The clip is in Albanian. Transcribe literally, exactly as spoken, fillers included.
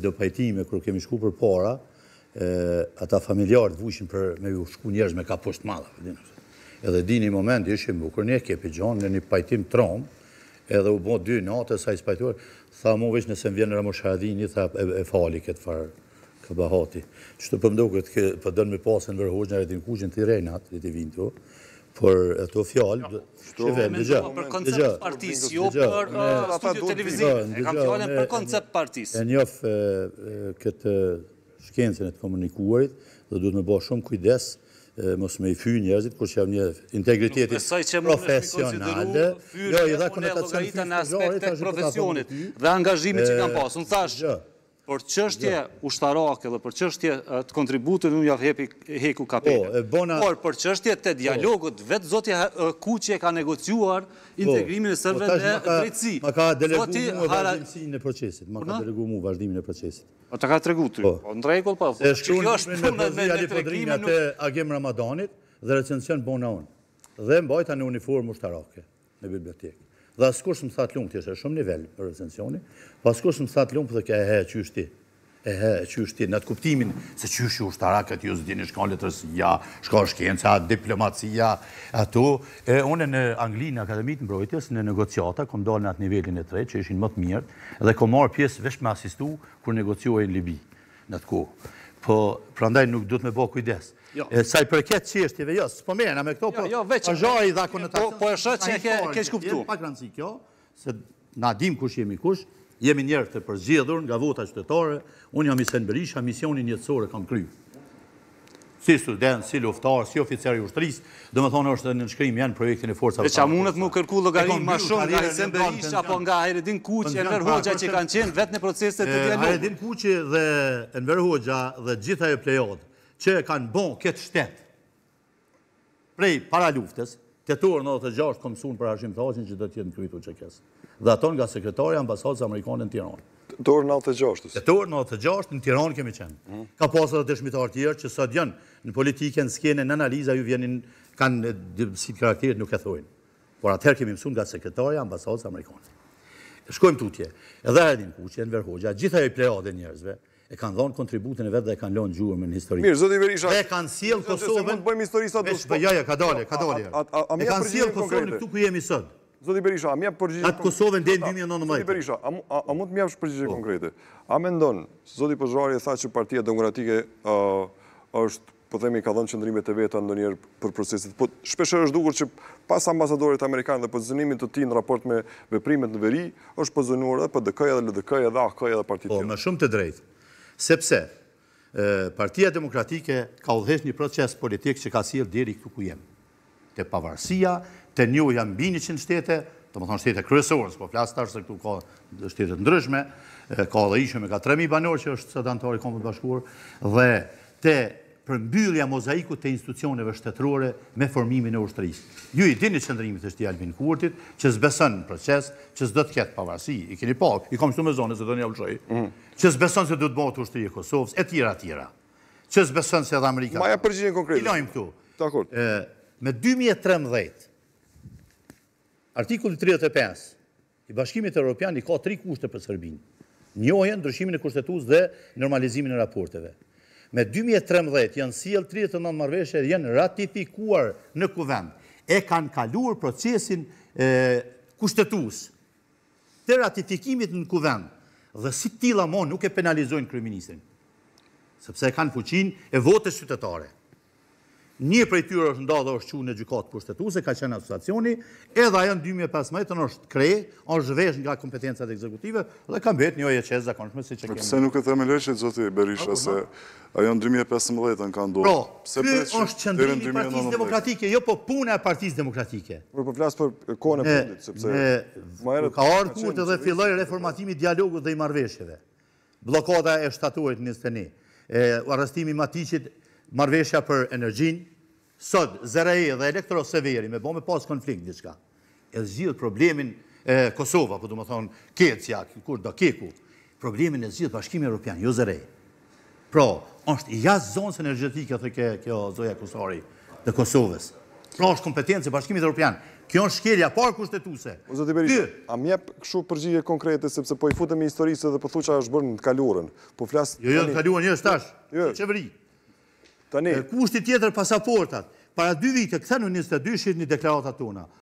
do pajtime, kër kemi shku për para, ata familjarët vujshin për me ju shku njerëz me ka poshtë madha. Edhe di një moment, ishim bukur, një kepi gjonë, në një pajtim trom, edhe u bo dy natë, sa i spajtuar, tha mu veç nëse më vjenë Ramo Shahadini, tha e fali këtë farë këbahati. Që të përmdo këtë, për dënë me pasën vërhoqë, në redin kuqin të i rejnat, të i vinë të, për e të fjallë, Shqive, dëgjë, për koncept partis, jo për studio televiziv, e kam fjallën për koncept partis. E njof këtë shkencën e të komunikuarit, dhe duhet me bo shumë kujdes, mos me i fyë njerëzit, kur që jam një integriteti profesionale. Jo, i dha konetacion në aspektet profesionit dhe angazhimit që kam pasë. Unë thash, për çështje ushtarake dhe për çështje të kontributit, unë ja heku kapele. Por për çështje të dialogut, vetë zotja Kuqi e ka negociuar integrimin e sërbëve dhe drejtësi. Ma ka delegu mu vazhdimësin e procesit. Ma ka delegu mu vazhdimin e procesit. O të ka të regu të në regull, pa. E shkrunë me përzi alipodrinja të Agim Ramadanit dhe recension bona unë. Dhe mbajta në uniformë ushtarake në bibliotekë. Dhe askush më thatë lumë, të jeshe shumë nivel për recensioni, pa askush më thatë lumë dhe ka e he e qyshti, e he e qyshti, në të kuptimin se qyshi ushtarakët, ju zdi një shka letërsia, shka shkenca, diplomacia, ato. Une në Angli, në Akademit në Mbrojtjes, në negociata, kom dalë në atë nivelin e tre, që ishin më të mirët, dhe kom marë pjesë vesh me asistu, kur negociojnë Libi, në të kohë. Po, prandaj nuk du të me bo kujdes. Sa i përket qeshtjeve, jo, s'po mena me këto, po zhaj i dha konotacion. Po e shët që e ke shkuptu. Pak rëndësi kjo, se na dim kush jemi kush, jemi njerë të përzgjedhur nga vota qytetare, unë jam Isen Berisha, misionin jetësore kam kryu. Si student, si luftar, si oficer i ushtrisë, do më thonë është në nënshkrim janë projektin e forcave. Dhe që amunët mu kërku llogarin ma shumë nga Isen Berisha, apo nga Hayreddin Kuqi, Enver Hoxha që kanë qenë vetë në proceset të dialogut. Hayreddin Kuqi dhe Enver Hoxha dhe gjitha e plejot që kanë bon këtë shtet prej para luftës, tetor nëntëdhjetë e gjashtë kom sun për Hashim Thaqin që do t'jenë krytu që kesë. Dhe aton nga sekretari ambasadës amerikane në Tiranë. Tetor nëntëdhjetë e gjashtë. Tetor nëntëdhjetë e gjashtë në Tiranë kemi qenë. Ka pasur edhe dëshmitar tjerë që sot janë në politikën, skene, në analiza ju vjenin, kanë si karakterit nuk e thojnë. Por atëherë kemi mësuar nga sekretari ambasadës amerikane. Shkojmë tutje. Edhe Hayreddin Kuqi, Enver Hoxha, gjitha e plejade njerëzve e kanë dhënë kontributin e vetë dhe e kanë lënë gjurmën në histori. Mirë, zoti Berisha. Dhe kanë sjellë Kosovën. Mund të bëjmë histori sot. Ja, ja, ka dalë, ka dalë. E kanë sjellë Kosovën këtu ku jemi sot. Zoti Berisha, a mjep përgjigje atë Kosovën deri në dy mijë e nëntëmbëdhjetë. Zoti Berisha, a mund të më japësh përgjigje konkrete? A mendon, zoti Pozhari e tha që Partia Demokratike është, po themi, ka dhënë qëndrimet e veta ndonjëherë për proceset. Po shpeshherë është dukur që pas ambasadorit amerikan dhe pozicionimit të tij në raport me veprimet në veri, është pozicionuar edhe P D K-ja dhe L D K-ja dhe A K -ja dhe partitë tjera. Po, më shumë të drejtë. Sepse Partia Demokratike ka udhëheq një proces politik që ka sjellë deri këtu ku jemi. Te pavarësia, te njohja mbi njëqind shtete, domethënë shtete kryesore, s'po flas tash se këtu ka shtete ndryshme, ka edhe ishe me ka tre mijë banor që është sot antar i Kombit të Bashkuar, dhe te përmbyllja mozaikut të institucioneve shtetërore me formimin e ushtrisë. Ju i dini qëndrimit të shtëpi Albin Kurtit, që s'beson në proces, që s'do të ketë pavarësi, i keni pa, i kam shtu me zone, se do një ulshoj, që s'beson se do të bëhet ushtri e Kosovës, e tjera tjera, që s'beson se edhe Amerika. Maja përgjigjen konkrete. I lajmë këtu. Dakor. Me dy mijë e trembëdhjetë, artikulli tridhjetë e pesë, i Bashkimit Evropian i ka tri kushte për Serbinë. Njohjen, ndryshimin e kushtetues dhe normalizimin e raporteve. Me dy mijë e trembëdhjetë janë sjellë tridhjetë e nëntë marrëveshje dhe janë ratifikuar në kuvend. E kanë kaluar procesin kushtetues të ratifikimit në kuvend. Dhe si tilla mo nuk e penalizojnë kryeministrin, sepse kanë fuqinë e votës qytetare. Një prej tyre është nda dhe është qunë në gjykatë kushtetuese, ka qenë asociacioni, edhe ajo në dy mijë e pesëmbëdhjetë është krejë, është zhvesh nga kompetencat ekzekutive dhe ka mbet një oje qezë zakonshme si që kemi. Pse nuk e themeleshit, zoti Berisha, se ajo në dy mijë e pesëmbëdhjetë në ka ndodhur? Pro, ky është qëndrimi i Partisë Demokratike, jo po puna e Partisë Demokratike. Por po flas për kohën e fundit, sepse ka ardhur kur të dhe filloi reformatimi i dialogut dhe i marrëveshjeve. Bllokada e shtatorit njëzet e një, arrestimi i Matiqit, marrëveshja për energjin, sot Zeraje dhe Elektroseveri me bo me pas konflikt diçka. E zgjidh problemin Kosova, po du më thonë Kecja, kur do Keku, problemin e zgjidh Bashkimi Evropian, jo Zeraje. Pro, është jashtë zonës energjetike, thë kjo Zoja Kusari, dhe Kosovës. Pra është kompetencë e Bashkimit Evropian. Kjo është shkelja parë kushtetuse. O zoti Berisha, a më jep kështu përgjigje konkrete sepse po i futemi historisë dhe po thu çfarë është bërë në të kaluarën. Po flas. Jo, jo, në kaluarën jo tash. Qeveri. Tani. Kushti tjetër pasaportat. Para dy vite, këthe në njëzet e dy shit një deklaratat tona.